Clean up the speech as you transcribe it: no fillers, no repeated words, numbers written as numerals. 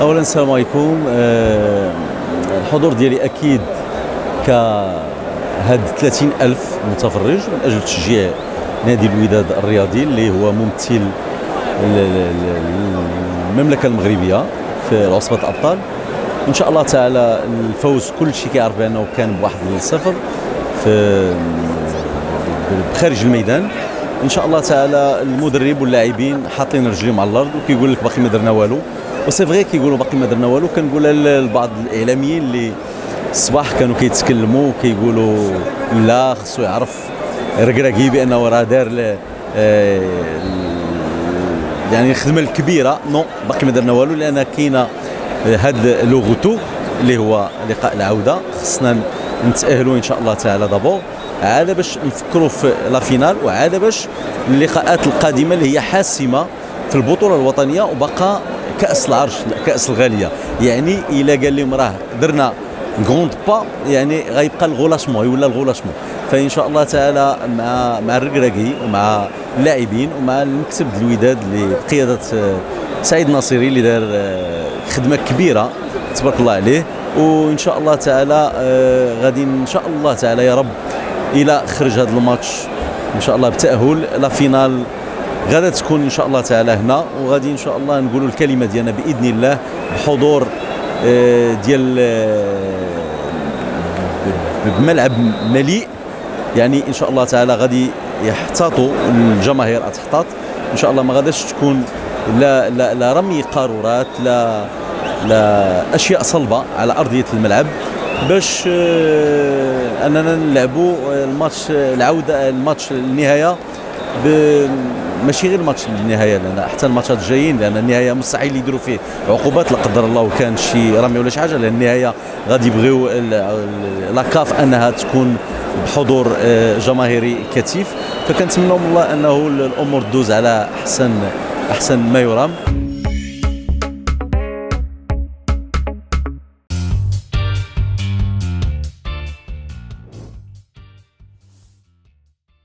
اولا السلام عليكم. الحضور ديالي اكيد كهاد 30,000 متفرج من اجل تشجيع نادي الوداد الرياضي اللي هو ممثل المملكه المغربيه في عصبه الابطال. ان شاء الله تعالى الفوز كل شيء كيعرف بانه كان بواحد الصفر في خارج الميدان. ان شاء الله تعالى المدرب واللاعبين حاطين رجليهم على الارض وكيقول لك باقي ما درنا والو، وسي فغي كيقولوا باقي ما درنا والو. كنقولها لبعض الاعلاميين اللي الصباح كانوا كيتكلموا وكيقولوا لا خصو يعرف ركراكي بانه راه دار يعني الخدمه الكبيره. نو باقي ما درنا والو، لان كاينه هاد لوغوتو اللي هو لقاء العوده. خصنا نتاهلوا ان شاء الله تعالى دابور عاد باش نفكروا في لا فينال، وعاد باش اللقاءات القادمه اللي هي حاسمه في البطوله الوطنيه وبقى كاس العرش كاس الغاليه. يعني الا قال لهم راه درنا كروند با، يعني غيبقى الغولاشمون، يولى الغولاشمون. فان شاء الله تعالى مع الركراكي ومع اللاعبين ومع المكتب الوداد اللي بقياده سعيد ناصري اللي دار خدمه كبيره تبارك الله عليه. وان شاء الله تعالى غادي ان شاء الله تعالى يا رب الى خرج هذا الماتش ان شاء الله بتاهل لا فينال غادا تكون ان شاء الله تعالى هنا، وغادي ان شاء الله نقولوا الكلمه ديالنا باذن الله بحضور ديال بملعب مليء. يعني ان شاء الله تعالى غادي يحتاطوا الجماهير تحتاط ان شاء الله. ما غاداش تكون لا رمي قارورات، لا اشياء صلبه على ارضيه الملعب باش اننا نلعبوا الماتش العوده، الماتش النهايه ماشي غير الماتش النهايه، لان حتى الماتشات الجايين، لان النهايه مستحيل يديروا فيه عقوبات لا قدر الله وكان شي رمي ولا شي حاجه، لان النهايه غادي يبغيو لاكاف انها تكون بحضور جماهيري كثيف. فكنتمنوا من الله انه الامور تدوز على احسن ما يرام.